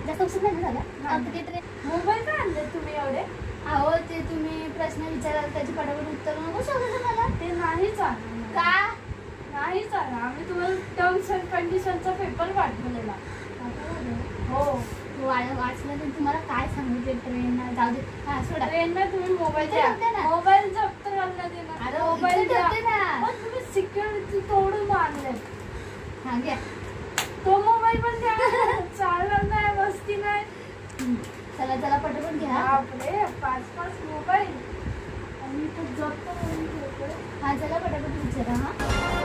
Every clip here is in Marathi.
जास्त उशीर नाही झाला. मोबाईल का आणले तुम्ही एवढे? अहो ते तुम्ही प्रश्न विचाराल त्याची पटापट उत्तर नको सांगायचं मला. ते नाही चालणार. का नाही चालणार? आम्ही तुम्हाला टर्म्स अँड कंडिशनचा पेपर पाठवलेला. हो वाचलं तर तुम्हाला काय सांगितले ट्रेन जाऊ दे. हा सोडा. ट्रेनला तुम्ही मोबाईल इथे ठेवते ना. मोबाईल जप्त करण्यात येणार. अरे मोबाईल इथे ठेवते ना. पण तुम्ही सिक्युरिटी तोडून आणले. हा घ्या. तो मोबाईल पण द्या. चालणार नाही, वस्ती नाही. चला चला पटापट घ्या. बापरे 5-5 मोबाईल आणि तो जप्त करून ठेवतोय. हा चला पटापट विचारा. हा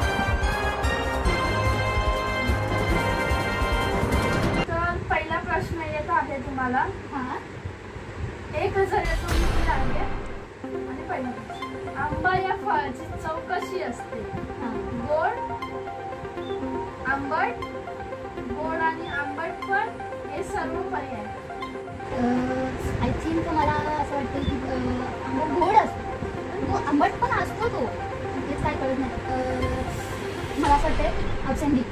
तर पहिला प्रश्न येत आहे तुम्हाला. हा 1000 किती आहे? आणि पहिला प्रश्न, आंबा या फळाची चव कशी असते? गोड, आंबट, गोड आणि आंबट पण हे सर्व पर्याय. आय थिंक मला असं वाटतं की आंबट गोड असतो. आंबट पण असतो तो. तेच काय कळत नाही. मला असं वाटतं ऑप्शन डी.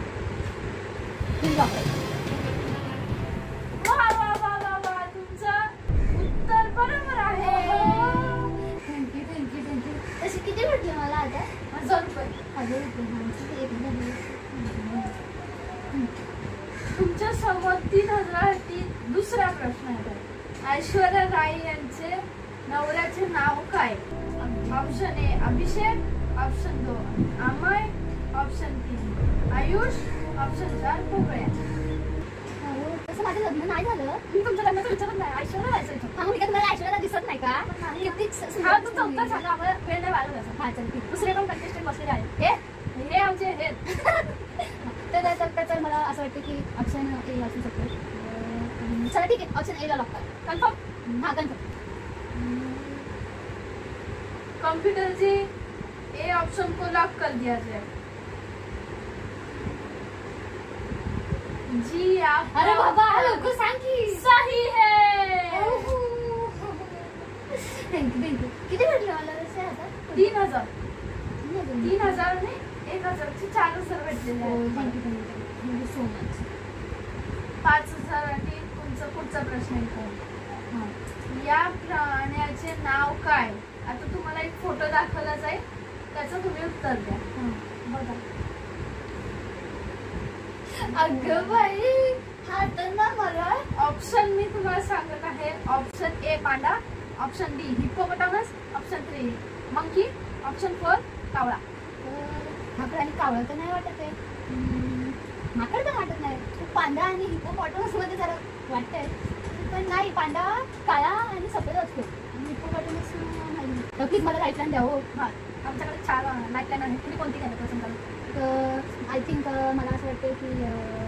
वा वा वा वा वा, तुमचं उत्तर बरोबर आहे. Thank you thank you thank you. तशी किती भेटले मला आता? 1000 रुपये. 1000 रुपये. तुमच्या समोर 3000 दुसरा प्रश्न आहे. ऐश्वर्या राय यांचे नवऱ्याचे नाव काय? Option A Abhishek, option 2 Amay, option 3 Ayush, option 4 पोकळ्या. तसं माझं लग्न नाही झालं. मी तुमच्या लग्नाचं विचारत नाही. ऐश्वर्या राहायचं. हा मग तुम्हाला ऐश्वर्या दिसत नाही का? किती हा तुमचा उत्तर सांगा. आम्हाला वेळ नाही वाढवला. हा चल ठीक. दुसरे पण कंटेस्टंट बसलेले आहेत. हे आमचे हे तर मला असं वाटतं की ऑप्शन ए असू शकतो. चला ठीक आहे. ऑप्शन ए ला लॉक करा. कन्फर्म. हा confirm. Computer ji A option को लॉक कर दिया जाए. जी आप. अरे बाबा लवकर सांग की. सही है. Thank you thank you. किती भेटले मला तसे आता? 3000. 3000 नाही 1000 चे 4000 भेटलेले आहेत. Thank you so much. 5000 आणि तुमचा पुढचा प्रश्न आहे. या प्राण्याचे नाव काय? आता तुम्हाला एक फोटो दाखवला जाईल, त्याचं तुम्ही उत्तर द्या. बघा. अगं बाई हा तर ना मला. ऑप्शन मी तुम्हाला सांगत आहे. Option A panda, option D hippopotamus, option 3 monkey, option 4 कावळा. माकड आणि कावळा तर नाही वाटत आहे. माकड पण वाटत नाही. पांडा आणि हिप्पोपॉटमस मध्ये जरा वाटतंय. पण नाही, पांडा काळा आणि सफेद असतो. हिप्पोपॉटमस नाही. नक्कीच मला लाईफलाईन द्या. हो हा आमच्याकडे 4 लाईफलाईन आहे. तुम्ही कोणती घ्यायला पसंत करा? आय थिंक मला असं वाटतं की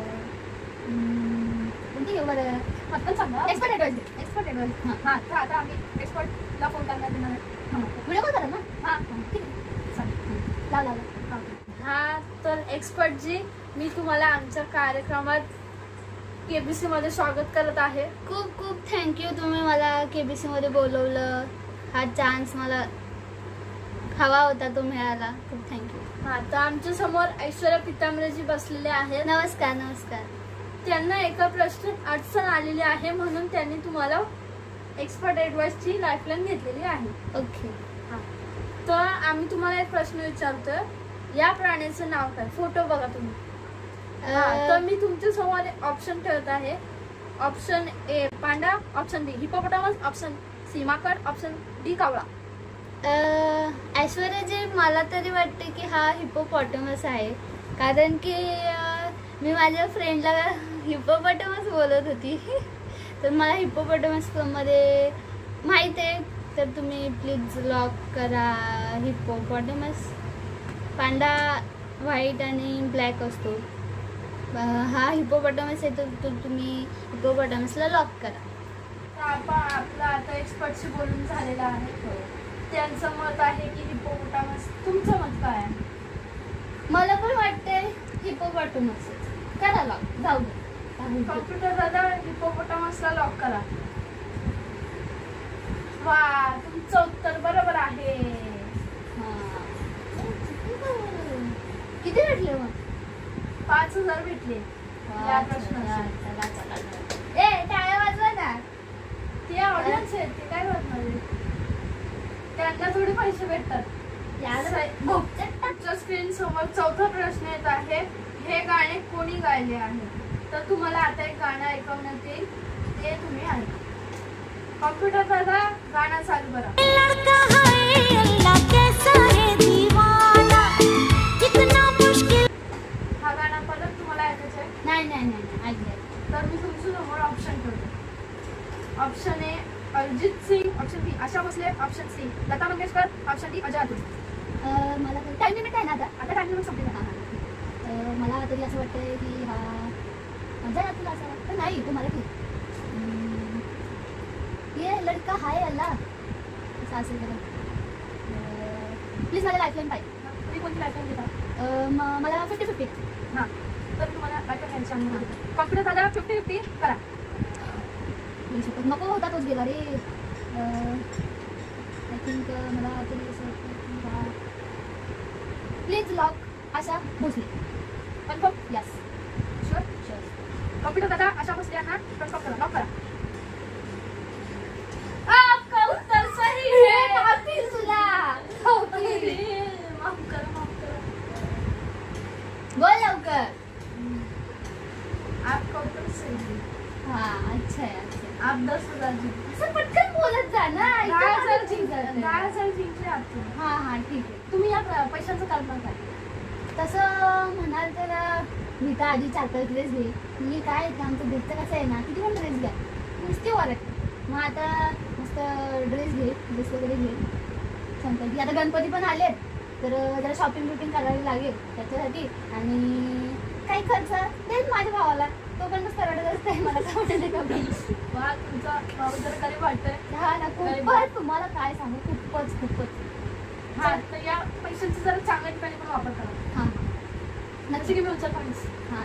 कोणती घेऊ बरं? पटकन सांगा. Expert advice. Expert advice. हां तर आता आम्ही एक्सपर्टला फोन करण्यात येणार आहे. हां व्हिडिओ कॉल करा ना. हां ठीक आहे. चालेल. लाव. हा तर एक्सपर्ट जी, मी तुम्हाला आमच्या कार्यक्रमात KBC मध्ये स्वागत करत आहे. खूप खूप थँक्यू. तुम्ही मला KBC मध्ये बोलवलं. हा चान्स मला हवा होता, तो मिळाला. खूप थँक्यू. हा तर आमच्या समोर ऐश्वर्या पितांबरेजी बसलेले आहेत. नमस्कार नमस्कार. त्यांना एका प्रश्नात अडचण आलेली आहे, म्हणून त्यांनी तुम्हाला एक्सपर्ट ॲडवाइसची लाईफलाईन घेतलेली आहे. ओके. तर आम्ही तुम्हाला एक प्रश्न विचारतोय. या प्राण्याचं नाव काय? फोटो बघा तुम्ही. तर मी तुमच्या समोर ऑप्शन ठेवत आहे. Option A panda, option B hippopotamus, option C माकड, ऑप्शन डी कावळा. ऐश्वर्याजी मला तरी वाटते की हा हिप्पोपॉटमस आहे. कारण की मी माझ्या फ्रेंडला हिप्पोपॉटमस बोलत होती. तर मला हिप्पोपॉटमस मध्ये माहीत आहे. तर तुम्ही प्लीज लॉक करा हिप्पोपॉटमस. पांडा व्हाईट आणि ब्लॅक असतो. हा हिप्पोपॉटमस आहे. तर तुम्ही हिप्पोपॉटमसला लॉक करा. आपलं आता एक्सपर्टशी बोलून झालेलं आहे. त्यांचं मत आहे की हिप्पोपोटामस. तुमचं मत काय आहे? मला पण वाटते हिप्पोपॉटमस. करा लॉक. जाऊ दे. कॉम्प्युटर दादा हिप्पोपोटामसला लॉक करा. वा तुमचं उत्तर बरोबर आहे. किती भेटले मग? 5000 भेटले या प्रश्नाला. पैसे भेटतात. तुमच्या स्क्रीन समोर चौथा प्रश्न येत आहे, हे गाणे कोणी गायले आहे? तर तुम्हाला आता एक गाणं ऐकवण्यात येईल, ते तुम्ही ऐका. कॉम्प्युटर दादा गाणं चालू करा. हा गाणं परत तुम्हाला ऐकायचं आहे? नाही नाही नाही ऐकलं. तर मी तुमच्या समोर ऑप्शन ठेवते. Option A Arijit Singh, option B Asha Bhosle, option C Lata Mangeshkar, option D Ajay Atul. मला टाइम लिमिट आहे ना आता टाइम लिमिट संपली. मला तरी असं वाटतंय की हा अजय अतुल असं वाटतं. नाही तो मराठी. ये लडका हाय अल्लाह असं असेल बघा. प्लीज मला लाईफलाईन पाहिजे. तुम्ही कोणती लाईफलाईन देता? मला 50-50. हां, तर तुम्हाला लाईफलाईन घ्यायची. कॉम्प्युटर दादा 50-50 करा. नको होता तोच गेला रे. आय थिंक मला तरी असं वाटतं. Please lock Asha Bhosle. Confirm? Yes sure. Sure. Computer दादा आशा भोसले यांना कन्फर्म करा, लॉक करा. आपका उत्तर सही है. माफी तुला. माफ करा, माफ करा. बोल लवकर. आपका उत्तर सही है. हाँ अच्छा है अच्छा. आप 10,000 जिंकले. असं पटकन बोलत जा ना. 10,000 जिंकत. 10,000 जिंकले आपण. हां हां ठीक आहे. तुम्ही या पैशांचं कारण काय? तसं म्हणाल तर मी तर आधी 4-5 ड्रेस घे. मी काय आमचं ड्रेसचं कसं आहे ना, किती पण ड्रेस घ्या नुसती ओरडते. मग आता मस्त ड्रेस वगैरे घे. संपत्ती आता गणपती पण आलेत तर जरा शॉपिंग बिपिंग करावी लागेल त्याच्यासाठी. आणि काही खर्च देत माझ्या भावाला. तो पण नुसतं रडत असते. मला काय वाटतं कमी. वा, तुमचा भाऊ जरा गरीब वाटतंय. हा ना खूपच. तुम्हाला काय सांगू खूपच खूपच. हा, तर या पैशांचा जरा चांगल्या ठिकाणी पण वापर करा. हां नक्की की म्युच्युअल फंड्स. हां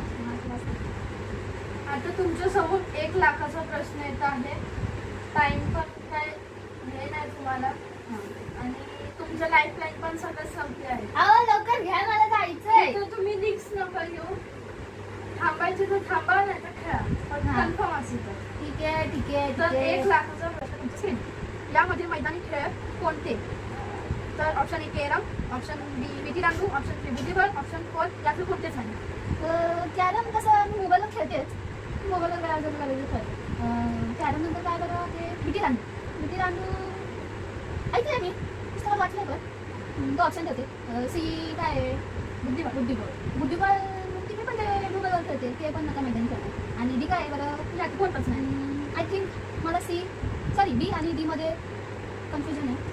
आता तुमच्या समोर 1 लाखाचा प्रश्न येत आहे. टाइम पण काय हे नाही तुम्हाला. आणि तुमचं लाईफलाईन पण सगळं संपले आहे. अहो लवकर घ्या मला जायचंय. तर तुम्ही रिस्क नका घेऊ. थांबायचे तर थांबा, नाही तर खेळा. पण हा. कन्फर्म असेल तर. ठीक आहे ठीक आहे तर ठीक 1 आहे. लाखाचा प्रश्न तुमच्या स्क्रीन. यामध्ये मैदानी खेळ कोणते? तर option A carrom, option B विटी दांडू, ऑप्शन सी बुद्धिबळ, ऑप्शन 4 यातलं कोणतेच नाही. कॅरम कसं मी मोबाईलवर खेळतेच. मोबाईलवर काय अजून करायचं खेळते. कॅरम नंतर काय बरं ते विटी दांडू ऐकलंय मी पुस्तकात वाचलंय पण. तो ऑप्शन ठेवते. सी काय आहे बुद्धिबळ ती पण ते मोबाईलवर खेळते. ते पण नका मैदानी खेळते. आणि डी काय आहे बरं यात कोणतंच नाही. आय थिंक मला सी सॉरी बी आणि डी मध्ये कन्फ्युजन आहे.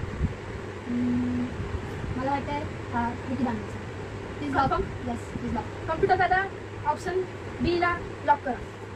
मला वाटतंय हा विटी दांडूचा. Please lock. Yes please lock. Computer दादा ऑप्शन बी ला लॉक करा.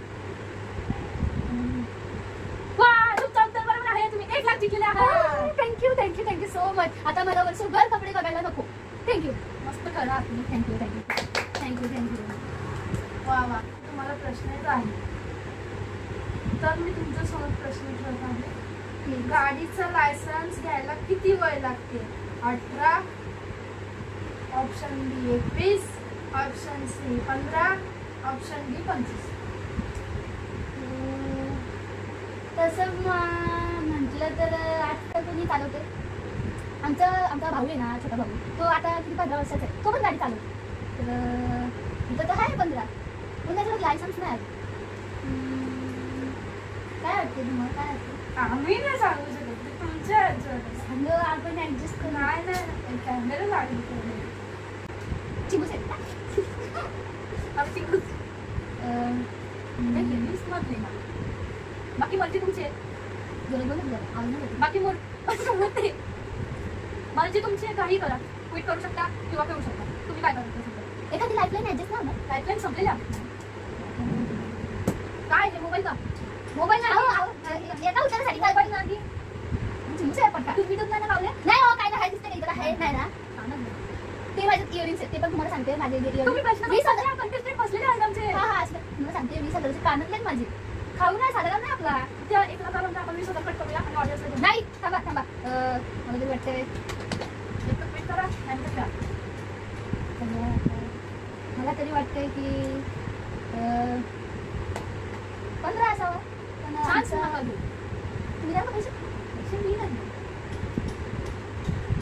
वा, तुमचं उत्तर बरोबर आहे. तुम्ही 1 लाख जिंकले आहात. Thank you so much. आता मला वर्षभर कपडे बघायला नको. थँक्यू. मस्त करा. थँक्यू. वा वा, तुम्हाला प्रश्न येत आहे. तर मी तुमच्या समोर प्रश्न ठेवत आहे. गाडीचं लायसन्स घ्यायला किती वय लागते? 18, option B 21, option C 15, option D 25. तसं म्हटलं तर आता कोणी चालवते? आमचा भाऊ आहे ना, छोटा भाऊ. तो आता किती 15 वर्षाचा आहे. तो पण गाडी चालवतो. तर इथं तर आहे 15 पण त्याच्यावर लायसन्स नाही आहे. काय वाटते तुम्हाला? काय वाटते? आम्ही नाही सांगू शकत. तुमच्या सांग आपण ऍडजस्ट करू. नाही कॅमेरा लागली. चिमूस आहे आमची मधली ना. बाकी मर्जी तुमची आहे. बाकी मोठी मर्जी तुमची आहे. काही करा. क्विट करू शकता किंवा करू शकता. तुम्ही काय करता? एखादी लाईफलाईन ऍडजस्ट ना. लाईफलाईन संपलेल्या काय आहे? मोबाईल का? मोबाईल नाही. एका उत्तरासाठी काय पाहिजे आधी? चिमूस आहे पटका. तुम्ही तुम्हाला लावले नाही हो. काय नाही दिसते. इकडे आहे नाही ना. ते माझे इयरिंग्स आहेत. ते पण तुम्हाला सांगते. माझे तुम्ही प्रश्न 20,000 कंटेस्टेंट बसलेले आहेत आमचे. हा तुम्हाला सांगते 20,000चे कानच आहेत माझे. खाऊ नाही साधारण नाही आपला. त्या 1 लाखाला आपण 20,000 कट करूया आणि ऑडियन्स नाही. थांबा मला तरी वाटतंय पेट करा नाही तर घ्या. मला तरी वाटतंय की 15 असावं. पण चान्स नका घेऊ. तुम्ही द्या पैसे. पैसे मी नाही.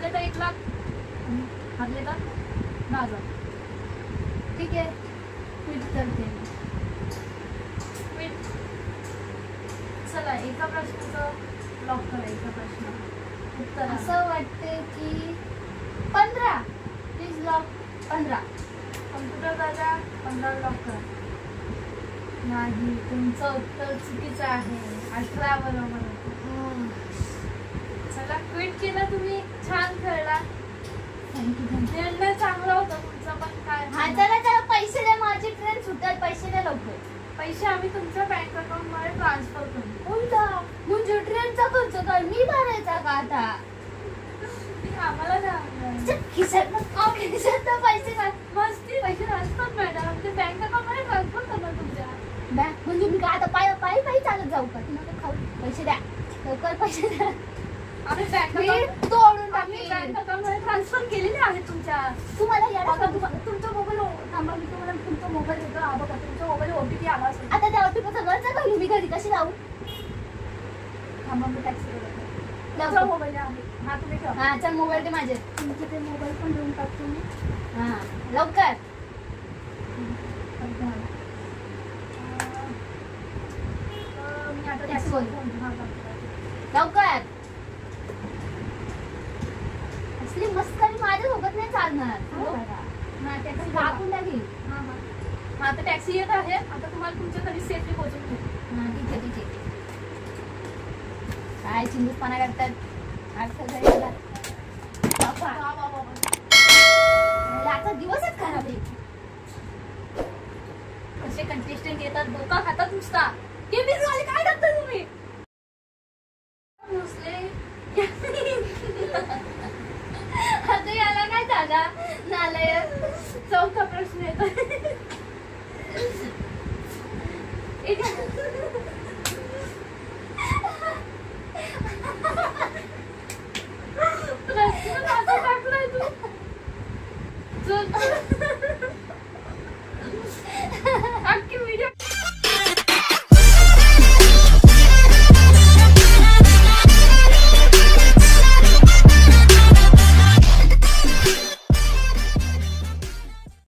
जिंकले तर 1 लाख, आणि हरले तर 10,000. ठीक आहे, क्विट करते मी. क्विट. चला एका प्रश्नाचं लॉक करा. एका प्रश्न उत्तर असं वाटते की 15. Please lock 15. कम्प्युटर दादा 15 लॉक करा. नाही, तुमचं उत्तर चुकीचं आहे. 18 बरोबर होतं. चला क्विट केलं तुम्ही. छान खेळला. थँक्यू. निर्णय चांगला होता तुमचा, पण काय हा चला चला, पैसे द्या, माझी ट्रेन सुटतात, पैसे द्या लवकर. पैसे आम्ही तुमच्या बँक अकाउंट मध्ये ट्रान्सफर करू. कोणता? म्हणजे ट्रेनचा खर्च काय मी भरायचा का आता? तुम्ही आम्हाला द्या. खिशात पैसे काय? मस्ती पैसे ट्रान्सफर मॅडम, ते बँक अकाउंट मध्ये ट्रान्सफर करणार तुमच्या. बॅग म्हणजे मी काय आता पायी पायी चालत जाऊ का? नका खाऊ, पैसे द्या लवकर, पैसे द्या. आम्ही बँक मी अकाउंट तोडून आम्ही टाकेन. बँक अकाउंट मध्ये ट्रान्सफर केलेले आहेत तुमच्या. तुम्हाला येडा का? तुमचा मोबाईल थांबा, मी तुम्हाला तुमचा मोबाईल देतो. हा बघा, तुमच्या मोबाईल OTP आला असेल. आता त्या OTP सगळंच घालू मी घरी कशी जाऊ? थांबा, मी टॅक्सी तुमचा मोबाईल आहे. हा तुम्ही ठेवा. हा चल, मोबाईल दे माझे. तुमचे ते मोबाईल पण देऊन टाकतो मी. हा लवकर. मी आता टॅक्सी टॅक्सी बोल. लवकर. असली मस्करी माझ्या सोबत नाही चालणार. कापून टाकी. आता टॅक्सी येत आहे. आता तुम्हाला तुमच्या घरी सेफली पोहोचून ठेवू. हा ठीक आहे ठीक आहे. काय चिंगूसपणा करतात आज घरी आला. बाबा, आजचा दिवसच खराब आहे. कसे कंटेस्टंट येतात, धोका खातात नुसता. हे बिरू आले काय करतोय?